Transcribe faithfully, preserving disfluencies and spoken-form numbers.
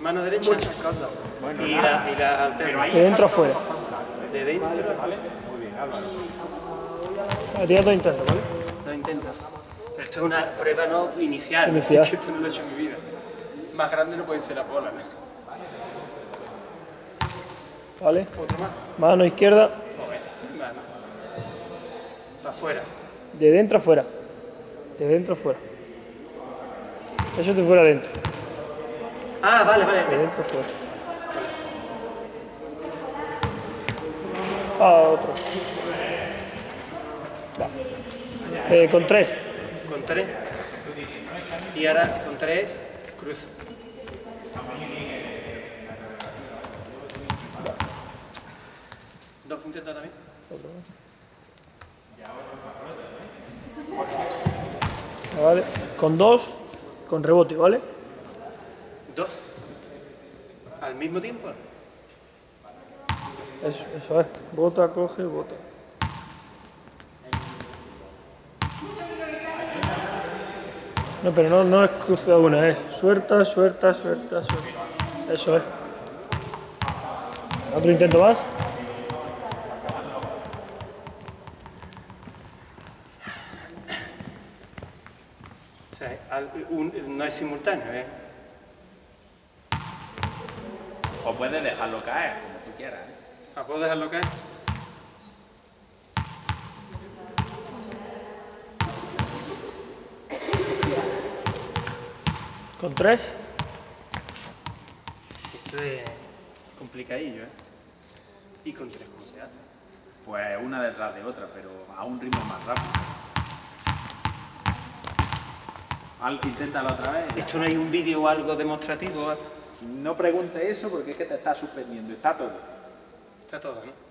Mano derecha. Muchas cosas. Bueno, y la, y la alterna. De dentro a afuera. De dentro. Muy bien, Álvaro. Tienes dos intentos, ¿vale? No intentas. Pero esto es una prueba no inicial. Inicial. Es que esto no lo he hecho en mi vida. Más grande no pueden ser las bolas, ¿no? ¿Vale? Otro más. Mano izquierda. Joder, mano. Para afuera. De dentro a afuera. De dentro a afuera. Eso de fuera adentro. Ah, vale, vale. De dentro a afuera. Ah, otro. Va. Eh, con tres. Con tres. Y ahora con tres, cruz. Dos intentos también. Vale. Con dos, con rebote, ¿vale? Dos. Al mismo tiempo. Eso, eso es. Bota, coge, bota. No, pero no, no es cruce a una, es suelta, suelta, suelta, suelta. Eso es. Otro intento más. O sea, al- un- no es simultáneo, ¿eh? O puedes dejarlo caer, como tú quieras. ¿eh? ¿Ah, ¿Puedo dejarlo caer? Con tres. Esto es complicadillo, ¿eh? ¿Y con tres cómo se hace? Pues una detrás de otra, pero a un ritmo más rápido. Al, inténtalo otra vez. ¿Esto no hay un vídeo o algo demostrativo? No pregunte eso porque es que te está suspendiendo. Está todo. Está todo, ¿no?